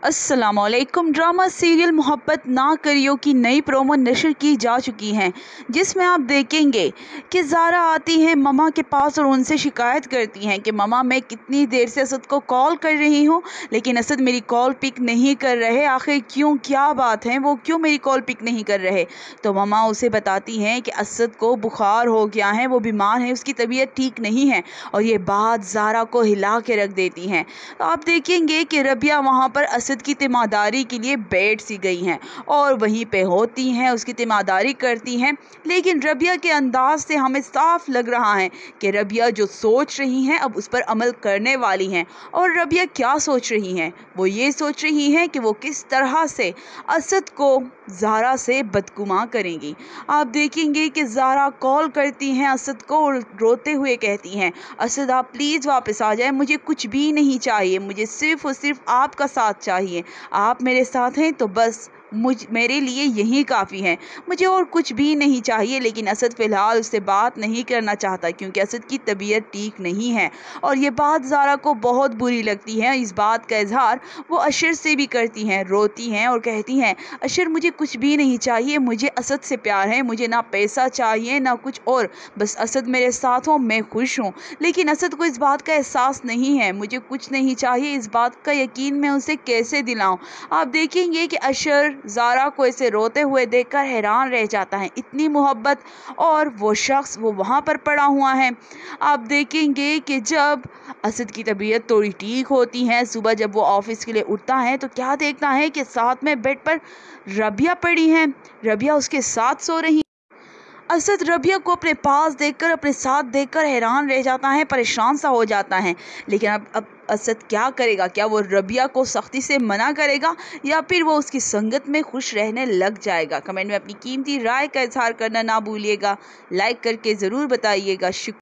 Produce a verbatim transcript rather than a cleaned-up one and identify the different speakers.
Speaker 1: अस्सलाम वालेकुम। Drama serial मोहब्बत ना करियो की नई प्रोमो नशर की जा चुकी हैं, जिसमें आप देखेंगे कि ज़ारा आती हैं ममा के पास और उनसे शिकायत करती हैं कि ममा मैं कितनी देर से असद को कॉल कर रही हूँ, लेकिन असद मेरी कॉल पिक नहीं कर रहे। आखिर क्यों, क्या बात है, वो क्यों मेरी कॉल पिक नहीं कर रहे। तो ममा उसे बताती हैं कि असद को बुखार हो गया है, वो बीमार है, उसकी तबीयत ठीक नहीं है। और ये बात ज़ारा को हिला के रख देती हैं। तो आप देखेंगे कि रबिया वहाँ पर असद की तीमारदारी के लिए बैठ सी गई हैं और वहीं पे होती हैं, उसकी तीमारदारी करती हैं। लेकिन रबिया के अंदाज से हमें साफ लग रहा है कि रबिया जो सोच रही हैं अब उस पर अमल करने वाली हैं। और रबिया क्या सोच रही हैं, वो ये सोच रही हैं कि वो किस तरह से असद को ज़ारा से बदगुमां करेंगी। आप देखेंगे कि ज़ारा कॉल करती हैं असद को और रोते हुए कहती हैं, असद आप प्लीज़ वापस आ जाए, मुझे कुछ भी नहीं चाहिए, मुझे सिर्फ और सिर्फ आपका साथ चाहिए। आप मेरे साथ हैं तो बस मुझ मेरे लिए यही काफ़ी है, मुझे और कुछ भी नहीं चाहिए। लेकिन असद फ़िलहाल उससे बात नहीं करना चाहता क्योंकि असद की तबीयत ठीक नहीं है। और ये बात ज़ारा को बहुत बुरी लगती है। इस बात का इजहार वो अशर से भी करती हैं, रोती हैं और कहती हैं, अशर मुझे कुछ भी नहीं चाहिए, मुझे असद से प्यार है, मुझे ना पैसा चाहिए ना कुछ और, बस असद मेरे साथ हो, मैं खुश हूँ। लेकिन असद को इस बात का एहसास नहीं है, मुझे कुछ नहीं चाहिए, इस बात का यकीन मैं उसे कैसे दिलाऊं। आप देखेंगे कि अशर ज़ारा को ऐसे रोते हुए देखकर हैरान रह जाता है, इतनी मोहब्बत और वो शख्स वो वहाँ पर पड़ा हुआ है। आप देखेंगे कि जब असद की तबीयत थोड़ी ठीक होती है, सुबह जब वो ऑफिस के लिए उठता है तो क्या देखता है कि साथ में बेड पर रबिया पड़ी है, रबिया उसके साथ सो रही। असद रबिया को अपने पास देखकर, अपने साथ देखकर हैरान रह जाता है, परेशान सा हो जाता है। लेकिन अब अब असद क्या करेगा, क्या वो रबिया को सख्ती से मना करेगा या फिर वो उसकी संगत में खुश रहने लग जाएगा। कमेंट में अपनी कीमती राय का इजहार करना ना भूलिएगा, लाइक करके ज़रूर बताइएगा। शुक्रिया।